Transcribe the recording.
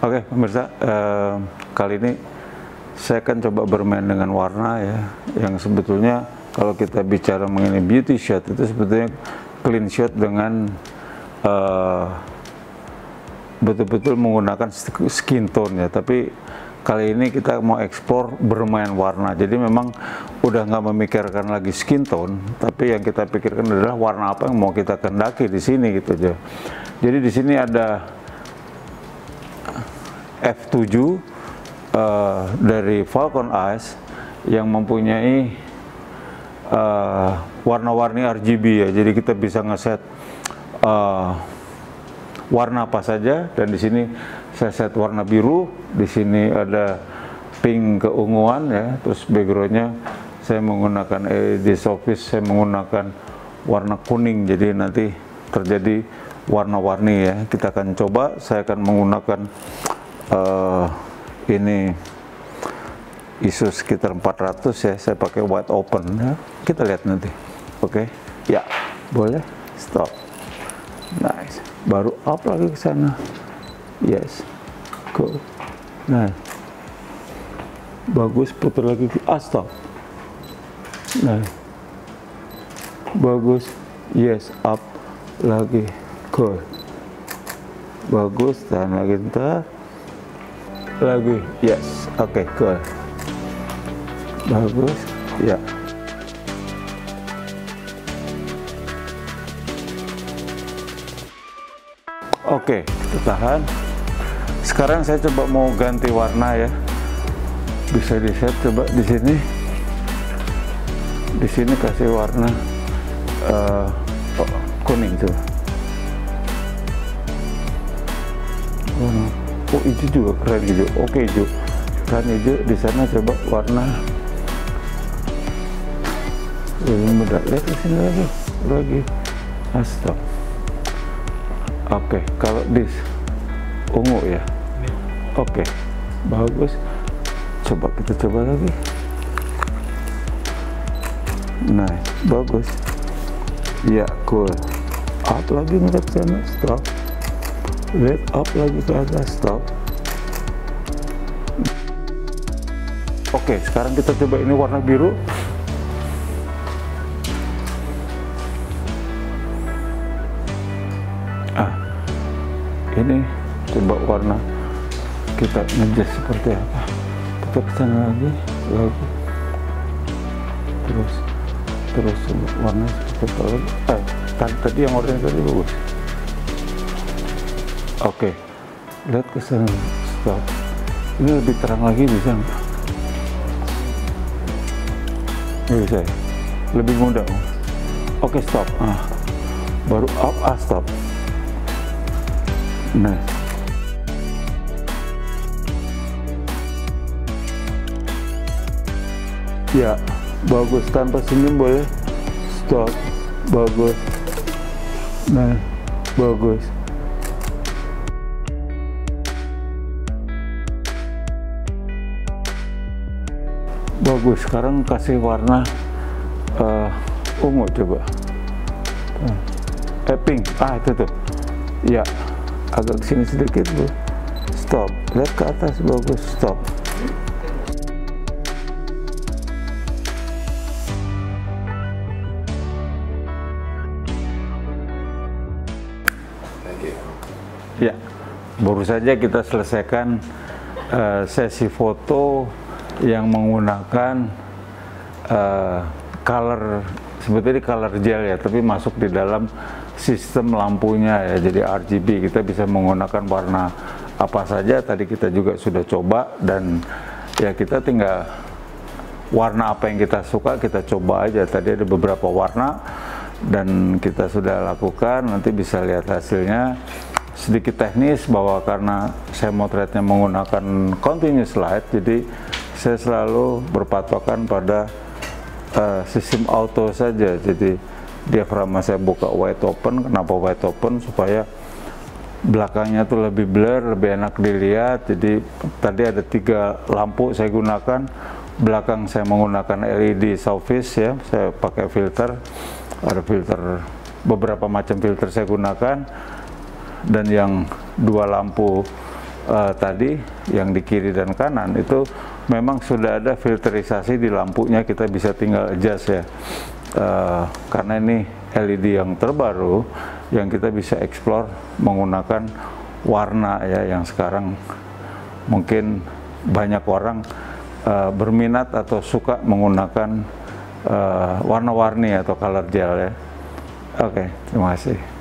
Oke, pemirsa, kali ini saya akan coba bermain dengan warna ya, yang sebetulnya kalau kita bicara mengenai beauty shot itu sebetulnya clean shot dengan betul-betul menggunakan skin tone ya. Tapi kali ini kita mau explore bermain warna, jadi memang udah nggak memikirkan lagi skin tone, tapi yang kita pikirkan adalah warna apa yang mau kita kendaki di sini gitu aja. Jadi di sini ada F7 dari Falcon Eyes yang mempunyai warna-warni RGB ya, jadi kita bisa ngeset warna apa saja. Dan di sini saya set warna biru, di sini ada pink keunguan ya, terus backgroundnya saya menggunakan LED Surface, saya menggunakan warna kuning, jadi nanti terjadi warna-warni ya. Kita akan coba, saya akan menggunakan ini ISO sekitar 400 ya, saya pakai wide open ya. Kita lihat nanti. Oke, ya boleh stop. Nice, baru up lagi ke sana. Yes, cool. Nah, bagus, putar lagi. Stop. Nah, bagus. Yes, up lagi. Cool. Bagus, tahan lagi ntar. Lagi, yes, oke, cool. Bagus, ya. Oke, kita tahan. Sekarang saya coba mau ganti warna ya. Bisa di set coba di sini. Di sini kasih warna kuning tuh. Oh, hijau juga keren, hijau. Oke, hijau. Kan hijau di sana coba warna lebih mudah. Lihat di sini lagi. Stop. Oke, kalau di ungu ya. Oke, bagus. Coba kita coba lagi. Nah, bagus. Ya, cool. Up lagi ngeliat sana. Stop. Lihat up lagi ke atas. Stop. Oke, sekarang kita coba ini warna biru. Ini coba warna kita ngejas seperti apa. Kita kesana lagi. Terus coba warna seperti apa lagi. Tadi yang warna tadi bagus. Oke, lihat ke sana. Stop. Ini lebih terang lagi, bisa nggak? Ini bisa ya? Lebih mudah. Oke, stop. Baru up, stop. Nah, ya, bagus. Tanpa senyum boleh. Stop. Bagus. Nah, bagus. Bagus. Sekarang kasih warna ungu coba. Pink. Itu tuh. Ya, agak kesini sedikit bu. Stop. Lihat ke atas. Bagus. Stop. Ya, baru saja kita selesaikan sesi foto yang menggunakan color, sebetulnya color gel ya, tapi masuk di dalam sistem lampunya ya, jadi RGB. Kita bisa menggunakan warna apa saja, tadi kita juga sudah coba, dan ya kita tinggal warna apa yang kita suka kita coba aja. Tadi ada beberapa warna dan kita sudah lakukan, nanti bisa lihat hasilnya. Sedikit teknis bahwa karena saya motretnya menggunakan continuous light, jadi saya selalu berpatokan pada sistem auto saja. Jadi diafragma saya buka wide open. Kenapa wide open? Supaya belakangnya tuh lebih blur, lebih enak dilihat. Jadi tadi ada 3 lampu saya gunakan. Belakang saya menggunakan LED Surface ya, saya pakai filter. Ada filter, beberapa macam filter saya gunakan. Dan yang 2 lampu tadi yang di kiri dan kanan itu memang sudah ada filterisasi di lampunya, kita bisa tinggal adjust ya. Karena ini LED yang terbaru yang kita bisa explore menggunakan warna ya, yang sekarang mungkin banyak orang berminat atau suka menggunakan warna-warni atau color gel ya. Oke, terima kasih.